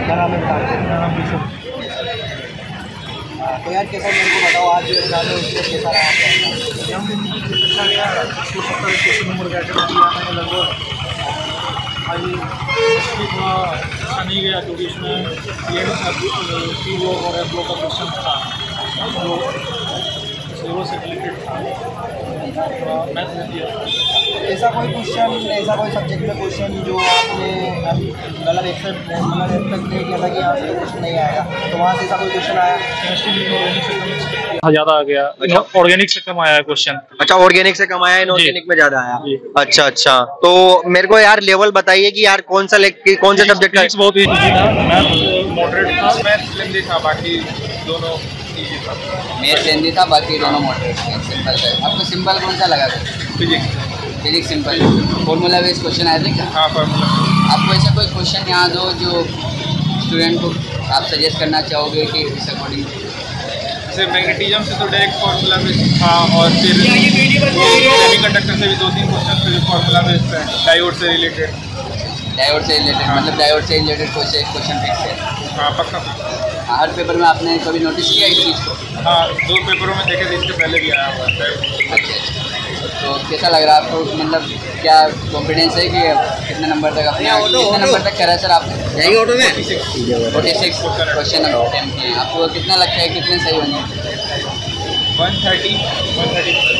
क्या नाम है? मेरा नाम विशु। तो यार कैसा, मेरे को बताओ आज एग्जाम में उसमें कैसा रहा आपका? एग्जाम अच्छा गया। 170 क्वेश्चन नंबर का अटेम्प्ट किया मैंने लगभग। आज हिस्ट्री थोड़ा अच्छा नहीं गया क्योंकि इसमें टी ब्लॉक और एफ ब्लॉक का क्वेश्चन था जो जीरो से रिलेटेड था, थोड़ा मैथ में दिया। ऐसा कोई क्वेश्चन, ऐसा कोई सब्जेक्ट में क्वेश्चन जो आपने मतलब एक्सपेक्ट नहीं किया था कि यहाँ से क्वेश्चन नहीं आएगा, तो वहाँ से ऐसा कोई क्वेश्चन आया? केमिस्ट्री में ऑर्गेनिक से कम ज़्यादा आ गया। अच्छा। ऑर्गेनिक से कम आया है क्वेश्चन। अच्छा, ऑर्गेनिक से कम आया, इनऑर्गेनिक में ज्यादा आया। जी। अच्छा अच्छा, तो मेरे को यार लेवल बताइए कि यार कौन से सब्जेक्ट का? बहुत इजी था, मैथ मॉडरेट था, मैथ लेंदी था, बाकी दोनों इजी था। मैथ लेंदी था, बाकी दोनों मॉडरेट थे, सिंपल था। आपको सिंपल कौन सा लगा था? Physics simple. Formula based question आए थे क्या? हाँ, फार्मूला। आपको ऐसा कोई क्वेश्चन याद हो जो स्टूडेंट को आप सजेस्ट करना चाहोगे कि इस अकॉर्डिंग? जैसे मैग्नेटिज्म से तो डायरेक्ट फार्मूला बेस्ड था, और फिर सेमीकंडक्टर से भी 2-3 क्वेश्चन थे जो फार्मूला बेस्ड है, डायोड से रिलेटेड। मतलब डायोड से रिलेटेड क्वेश्चन फिक्स है। हाँ, पक्का। हर पेपर में आपने कभी नोटिस किया इस चीज़ को? हाँ, 2 पेपरों में देखे थे, इसके पहले भी आया हुआ है डायोड। अच्छा। तो कैसा लग रहा है आपको? मतलब क्या कॉन्फिडेंस है कि कितने नंबर तक अपने कितने नंबर तक करा है सर आपने? 46 क्वेश्चन अटेम्प्ट किए। आपको कितना लगता है कितने सही होंगे? 130